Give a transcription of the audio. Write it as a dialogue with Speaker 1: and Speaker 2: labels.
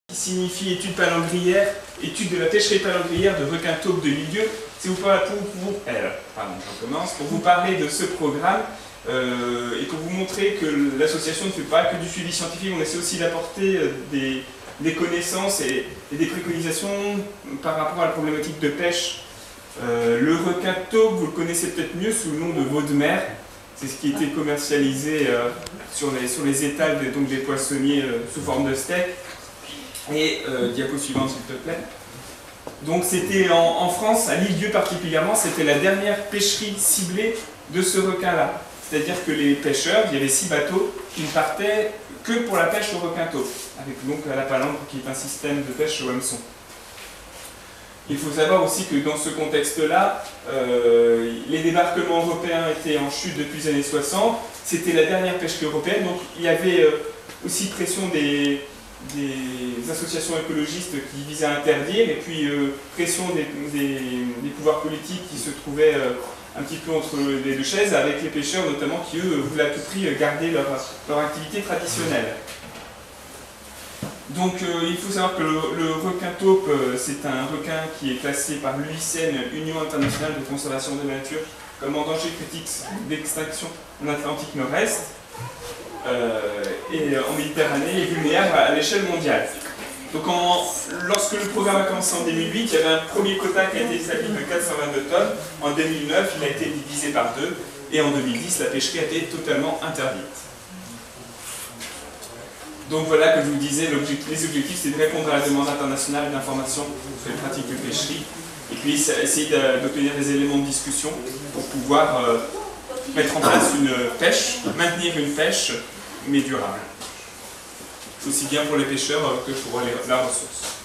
Speaker 1: qui signifie étude palangrière, étude de la pêcherie palangrière de requin taupe de milieu. C'est pour vous parler de ce programme et pour vous montrer que l'association ne fait pas que du suivi scientifique, on essaie aussi d'apporter des connaissances et des préconisations par rapport à la problématique de pêche. Le requin taupe, vous le connaissez peut-être mieux sous le nom de veau de mer. C'est ce qui était commercialisé sur les étals donc des poissonniers sous forme de steak. Et diapo suivante s'il te plaît. Donc c'était en France, à l'île-Dieu particulièrement, c'était la dernière pêcherie ciblée de ce requin-là. C'est-à-dire que les pêcheurs, il y avait 6 bateaux qui ne partaient que pour la pêche au requin taupe, avec donc la palangre qui est un système de pêche au hameçon. Il faut savoir aussi que dans ce contexte-là, les débarquements européens étaient en chute depuis les années 60, c'était la dernière pêcherie européenne, donc il y avait aussi pression des associations écologistes qui visaient à interdire, et puis pression des pouvoirs politiques qui se trouvaient un petit peu entre les deux chaises, avec les pêcheurs notamment qui, eux, voulaient à tout prix garder leur activité traditionnelle. Donc il faut savoir que le requin taupe, c'est un requin qui est classé par l'UICN, Union internationale de conservation de la nature, comme en danger critique d'extinction en Atlantique Nord-Est. Et en Méditerranée est vulnérable à l'échelle mondiale. Donc lorsque le programme a commencé en 2008, il y avait un premier quota qui a été établi de 422 tonnes. En 2009, il a été divisé par 2. Et en 2010, la pêcherie a été totalement interdite. Donc voilà, comme je vous disais, les objectifs, c'est de répondre à la demande internationale d'information sur les pratiques de pêcherie. Et puis essayer d'obtenir des éléments de discussion pour pouvoir mettre en place une pêche, maintenir une pêche, mais durable. Aussi bien pour les pêcheurs que pour la ressource.